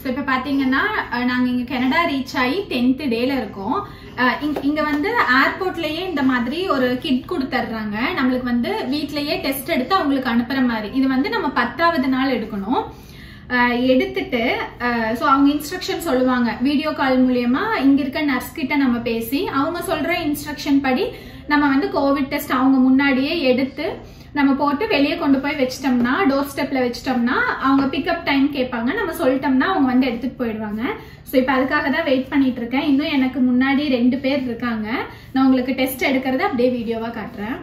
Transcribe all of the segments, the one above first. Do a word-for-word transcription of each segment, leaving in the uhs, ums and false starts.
So இப்போ பார்த்தீங்கன்னா நாங்கள் இங்கே கனடா ரீச் ஆகி டென்த்து டேல இருக்கோம். இங்கே வந்து ஏர்போர்ட்லேயே இந்த மாதிரி ஒரு கிட் கொடுத்துட்றாங்க. நம்மளுக்கு வந்து வீட்லேயே டெஸ்ட் எடுத்து அவங்களுக்கு அனுப்புகிற மாதிரி. இது வந்து நம்ம பத்தாவது நாள் எடுக்கணும். எடுத்துட்டு ஸோ அவங்க இன்ஸ்ட்ரக்ஷன் சொல்லுவாங்க. வீடியோ கால் மூலியமா இங்க இருக்க நர்ஸ் கிட்ட நம்ம பேசி அவங்க சொல்ற இன்ஸ்ட்ரக்ஷன் படி நம்ம வந்து கோவிட் டெஸ்ட் அவங்க முன்னாடியே எடுத்து நம்ம போட்டு வெளியே கொண்டு போய் வச்சிட்டோம்னா, டோர் ஸ்டெப்ல வச்சிட்டோம்னா அவங்க பிக்கப் டைம் கேட்பாங்க. நம்ம சொல்லிட்டோம்னா அவங்க வந்து எடுத்துட்டு போயிடுவாங்க. ஸோ இப்போ அதுக்காக தான் வெயிட் பண்ணிட்டு இருக்கேன். இன்னும் எனக்கு முன்னாடி ரெண்டு பேர் இருக்காங்க. நான் உங்களுக்கு டெஸ்ட் எடுக்கிறத அப்படியே வீடியோவா காட்டுறேன்.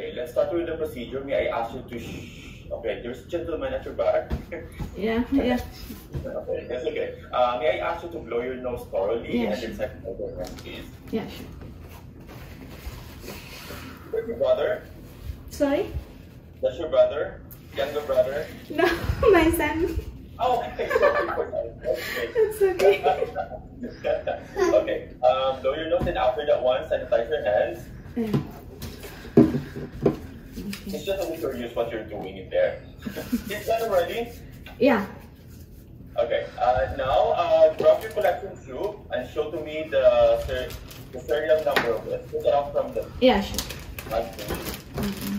Okay, there's a gentleman at your back. Yeah, yeah. Okay, that's okay. Uh, may I ask you to blow your nose thoroughly yeah, and sure. then second over hand, please? Yeah, sure. That's your brother? Sorry? That's your brother? Younger brother? No, my son. Oh, okay. It's okay. Okay, um, blow your nose and after that one, sanitize your hands. Yeah. It's just a little curious what you're doing in there. Is that ready? Yeah. Okay. Uh, now, uh, drop your collection tube and show to me the the serial number of it. Take it out from the. Yeah, sure. Mm-hmm.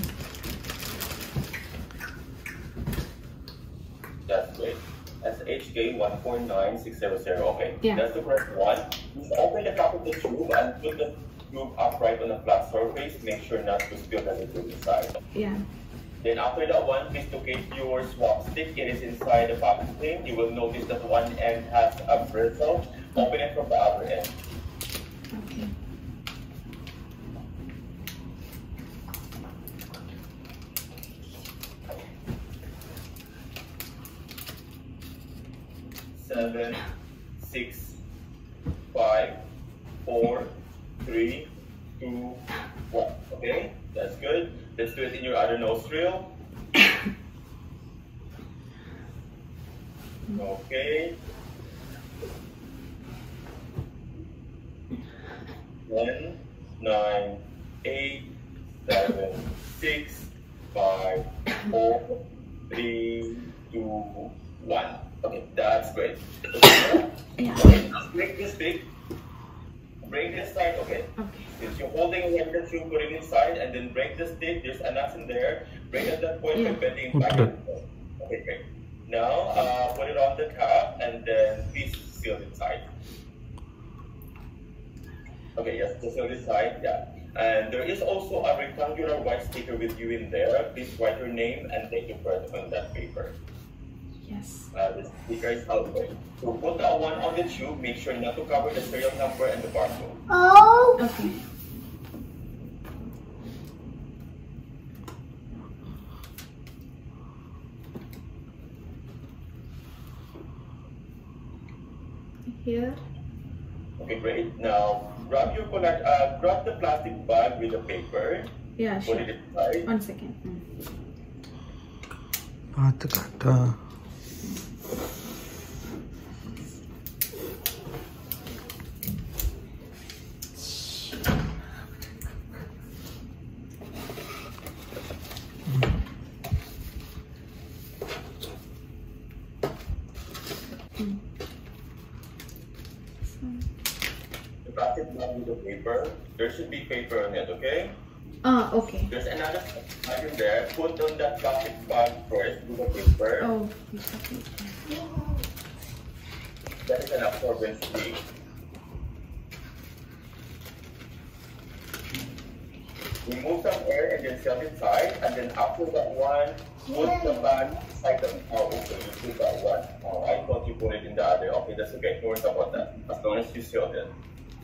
That's great. That's H K one four nine six zero zero. Okay. Yeah. That's the correct one. Just open the top of the tube and put the tube upright on a flat surface. Make sure not to spill anything inside. Yeah. Then after that one, please locate your swab stick. It is inside the packaging. You will notice that one end has a bristle. Open it from the other end. Okay. Seven, six, five, four, three, two, one. Okay, that's good. Let's do it in your other nostril. Okay. Ten, nine, eight, seven, six, five, four, three, two, one. Okay, that's great. Okay. Yeah. Okay, break this stick. Break this side, okay. Okay. Since you're holding it, the tube, put it inside and then break the stick. There's a nut in there. Break at that point Yeah. by bending it back and forth. Okay, great. Now, uh, put it on the cap and then please seal it inside. Okay, yes, just seal this side, yeah. And there is also a rectangular white sticker with you in there. Please write your name and date of birth on that paper. Yes. Uh, the sticker is outward. So put that one on the tube. Make sure not to cover the serial number and the barcode. Oh. Okay. Here. Okay, great. Now grab your collect. Uh, grab the plastic bag with the paper. Yeah, Put sure. it inside. One second. Mm. பார்த்து காட்டா. The plastic bag with the paper. There should be paper on it. Okay. Ah, okay. There's another bag in there. Put on that plastic bag first with the paper. Oh, piece of paper. That is an absorbent sleeve. Remove some air and then seal inside. And then after that one, put the bag inside the. Oh, okay, you put that one. Oh, I thought you put it in the other. Okay, that's okay. Don't worry about that. As long as you sealed it.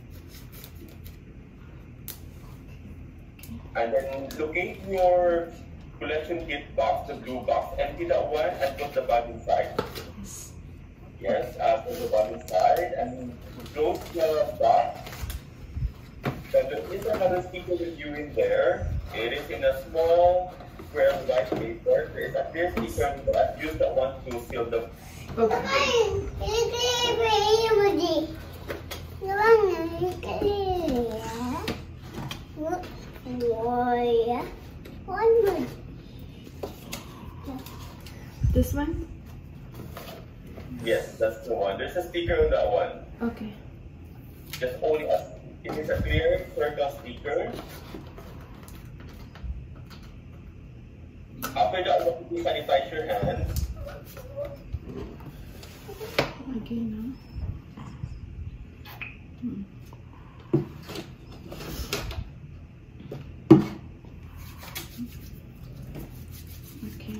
And then locate your collection kit box, the blue box. Empty that one and put the bag inside. Yes. Yes, uh, put the bag inside and close the box. Then there is another sticker with you in there. It is in a small square white paper. There is a clear sticker and I've used that one to seal the. Okay. This one? Yes, that's the one. There's a sticker on that one. Okay. Just only a, it is a clear circle sticker. After that, you sanitize your hands. Again, no? Hmm. Okay.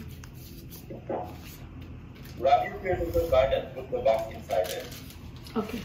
Wrap your peer paper bag and put the box inside it. Okay.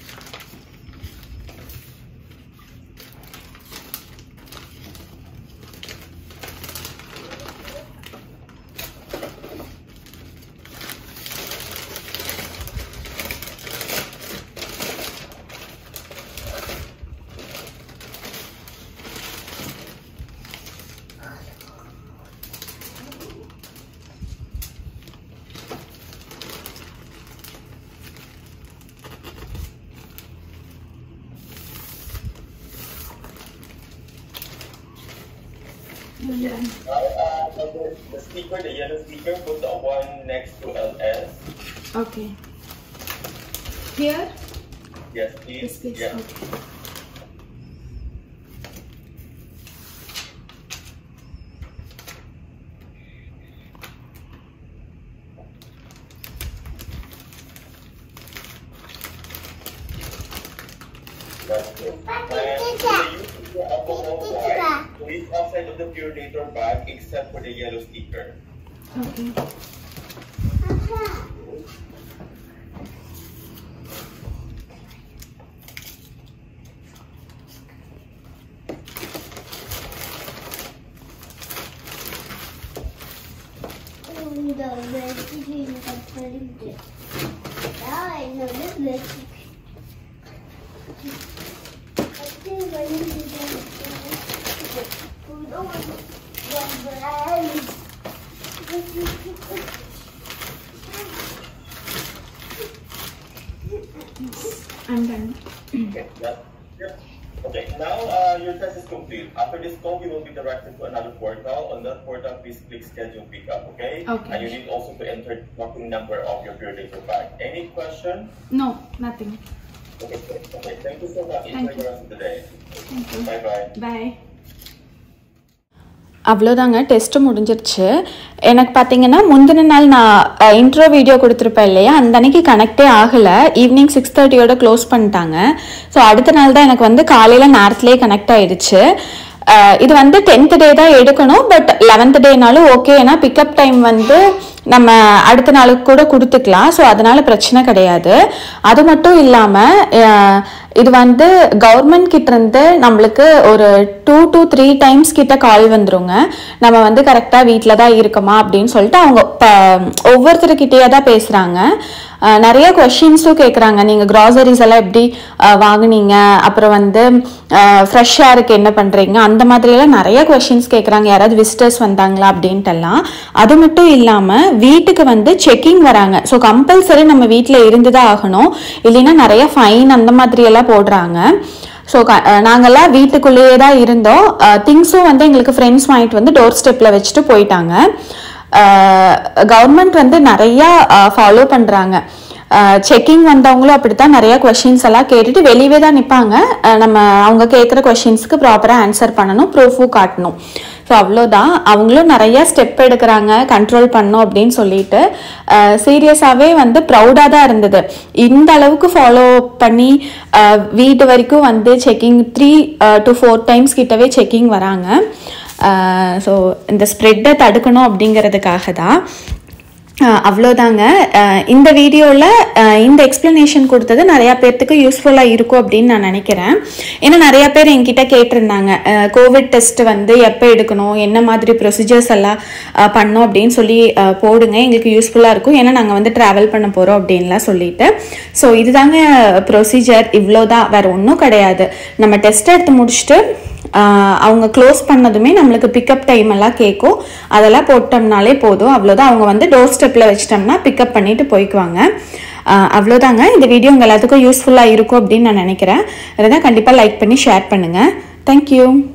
Yes. Now, uh, the, the sticker, the yellow sticker, put the one next to L S. Okay. Here? Yes, please. This place. Yes. Okay. That's it. And the use of your alcohol wipe, please outside of the purifier bag except for the yellow sticker. Okay. I'm done. Okay, that's yep. Okay, now uh, your test is complete. After this call, you will be directed to another portal. On that portal, please click schedule pickup, okay? Okay. And you need also to enter the tracking number of your purifier bag. Any question? No, nothing. Okay, okay. Thank you so much. Thank Enjoy the rest of the day. Thank you. Bye bye. Bye. அவ்வளோதாங்க, test முடிஞ்சிருச்சு. எனக்கு பார்த்தீங்கன்னா முந்தின நாள் நான் intro video கொடுத்துருப்பேன் இல்லையா, அந்த அன்றைக்கி கனெக்டே ஆகலை. ஈவினிங் சிக்ஸ் தேர்ட்டியோட க்ளோஸ் பண்ணிட்டாங்க. ஸோ அடுத்த நாள் தான் எனக்கு வந்து காலையில் நேரத்துலேயே கனெக்ட் ஆகிடுச்சு. இது வந்து டென்த் டே தான் எடுக்கணும், பட் லெவன்த் டேனாலும் ஓகே. ஏன்னா பிக்கப் டைம் வந்து நம்ம அடுத்த நாளுக்கு கூட கொடுத்துக்கலாம். ஸோ அதனால் பிரச்சனை கிடையாது. அது மட்டும் இல்லாமல் இது வந்து கவர்மெண்ட் கிட்டேருந்து நம்மளுக்கு ஒரு டூ டு த்ரீ டைம்ஸ் கிட்ட கால் வந்துருங்க. நம்ம வந்து கரெக்டாக வீட்டில் தான் இருக்கோமா அப்படின்னு சொல்லிட்டு அவங்க இப்போ ஒவ்வொருத்தருக்கிட்டேயே தான் பேசுகிறாங்க. நிறைய கொஷின்ஸும் கேட்குறாங்க. நீங்கள் க்ராசரிஸ் எல்லாம் எப்படி வாங்கினீங்க, அப்புறம் வந்து ஃப்ரெஷ்ஷாக இருக்குது என்ன பண்ணுறீங்க, அந்த மாதிரியெல்லாம் நிறைய கொஷின்ஸ் கேட்குறாங்க. யாராவது விசிட்டர்ஸ் வந்தாங்களா அப்படின்ட்டுலாம். அது மட்டும் இல்லாமல் வீட்டுக்கு வந்து செக்கிங் வராங்க. ஸோ கம்பல்சரி நம்ம வீட்டில் இருந்து தான் ஆகணும், இல்லைன்னா நிறைய ஃபைன் அந்த மாதிரியெல்லாம் போடுறாங்க. ஸோ நாங்கள்லாம் வீட்டுக்குள்ளேயே தான் இருந்தோம். திங்ஸும் வந்து எங்களுக்கு ஃப்ரெண்ட்ஸ் வாங்கிட்டு வந்து டோர் ஸ்டெப்பில் வச்சுட்டு போயிட்டாங்க. கவர்மெண்ட் வந்து நிறையா ஃபாலோ பண்ணுறாங்க. செக்கிங் வந்தவங்களும் அப்படித்தான் நிறைய கொஷின்ஸ் எல்லாம் கேட்டுட்டு வெளியே தான் நிற்பாங்க. நம்ம அவங்க கேட்குற கொஷின்ஸுக்கு ப்ராப்பராக ஆன்சர் பண்ணணும், ப்ரூஃபும் காட்டணும். ஸோ அவ்வளோதான். அவங்களும் நிறைய ஸ்டெப் எடுக்கிறாங்க கண்ட்ரோல் பண்ணணும் அப்படின்னு சொல்லிட்டு. சீரியஸாகவே வந்து ப்ரௌடாக தான் இருந்தது. இந்த அளவுக்கு ஃபாலோ பண்ணி வீட்டு வரைக்கும் வந்து checking three to four times கிட்டவே செக்கிங் வராங்க. ஸோ இந்த ஸ்ப்ரெட்டை தடுக்கணும் அப்படிங்கிறதுக்காக தான். அவ்வளோதாங்க. இந்த வீடியோவில் இந்த எக்ஸ்ப்ளனேஷன் கொடுத்தது நிறையா பேர்த்துக்கு யூஸ்ஃபுல்லாக இருக்கும் அப்படின்னு நான் நினைக்கிறேன். ஏன்னா நிறையா பேர் என்கிட்ட கேட்டிருந்தாங்க, கோவிட் டெஸ்ட் வந்து எப்போ எடுக்கணும், என்ன மாதிரி ப்ரொசீஜர்ஸ் எல்லாம் பண்ணோம் அப்படின்னு சொல்லி போடுங்க, எங்களுக்கு யூஸ்ஃபுல்லாக இருக்கும். ஏன்னா நாங்கள் வந்து ட்ராவல் பண்ண போகிறோம் அப்படின்லாம் சொல்லிட்டு. ஸோ இதுதாங்க ப்ரொசீஜர், இவ்வளோதான், வேறு ஒன்றும் கிடையாது. நம்ம டெஸ்ட் எடுத்து முடிச்சுட்டு அவங்க க்ளோஸ் பண்ணதுமே நம்மளுக்கு பிக்கப் டைம் எல்லாம் கேட்கும். அதெல்லாம் போட்டோம்னாலே போதும். அவ்வளோதான். அவங்க வந்து டோர் ஸ்டெப்பில் வச்சிட்டோம்னா பிக்கப் பண்ணிட்டு போய்க்குவாங்க. அவ்வளோதாங்க. இந்த வீடியோ உங்கள் எல்லாத்துக்கும் யூஸ்ஃபுல்லாக இருக்கும் அப்படின்னு நான் நினைக்கிறேன். அதை தான் கண்டிப்பாக லைக் பண்ணி ஷேர் பண்ணுங்கள். தேங்க்யூ.